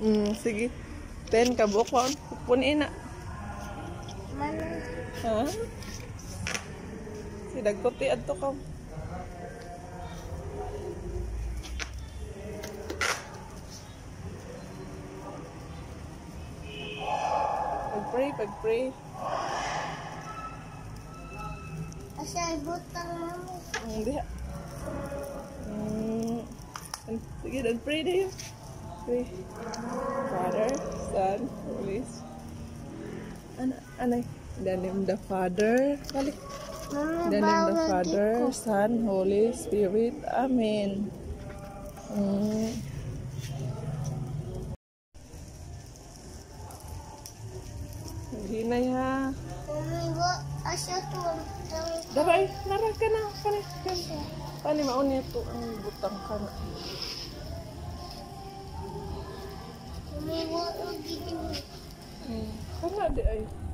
Sige. 10 ka bukon. Pupunin na. Mana? Ha? Si dagkoti adto ka. Pag-pray. Asya butang mami. Hindi. Sige, dan pray din. Pray. Father, Son, Holy Spirit. Anay. In the name of the Father. Balik. In the name of the Father, Son, Holy Spirit. Amen. Hinay ha. Mami bo asya tuwang. Daray, nara ka na. Pani mauni ito ang butang ka na. Mami bo lagi. Kana di ay.